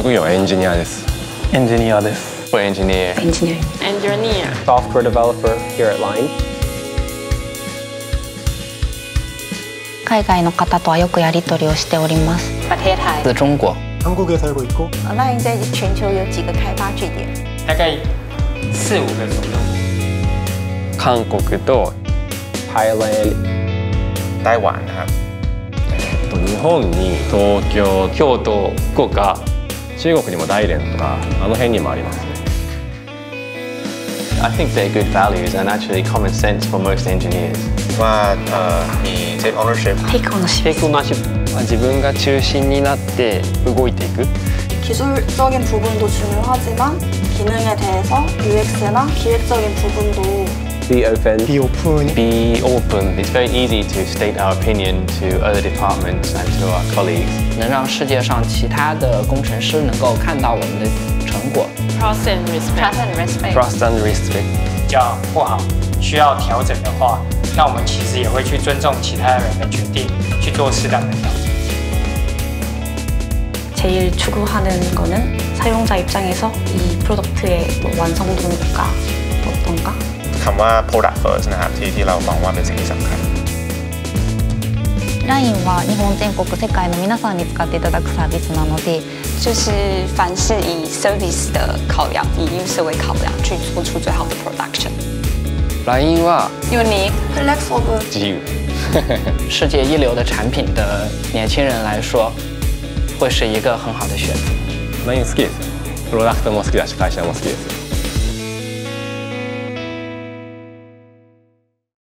職業はエンジニアです。 エンジニアです。 Engineer. Software developer here at Line. 海外の方とはよくやり取りをしております。 ประเทศไทย中国。 한국에 살고 있고. Line 在全球有几个开发据点？ 大概4、5个左右。 韓国と Thailand. 台湾นะครับ日本に東京、京都、福岡、中国にも大連とかあの辺にもありますね。 I think they're good values and actually common sense for most engineers. ว่ามี take ownership. Take ownership. 自分が中心になって動いていく. 기술적인 부분도 중요하지만 기능에 대해서 UX나 기획적인 부분도 Be open. Be open. Be open. It's very easy to state our opinion to other departments and to our colleagues. 能让世界上其他的工程师能够看到我们的成果。 Trust and respect. Trust and respect. 比较不好，需要调整的话，那我们其实也会去尊重其他人的决定，去做适当的调整。 제일 추구하는 거는 사용자 입장에서 이 프로덕트의 완성도가 어떤가? คำว่า product first นะครับที่เรามองว่าเป็นสิ่งที่สำคัญ LINE は日本全国世界の皆さんに使っていただくサービスなので就是凡是以 service 的考量，以 user 为考量，去做出最好的 production。 LINE は Unique, flexible, 自由世界一流的产品的年轻人来说，会是一个很好的选择。 LINE 好きです。プロダクトも好きだし会社も好きです。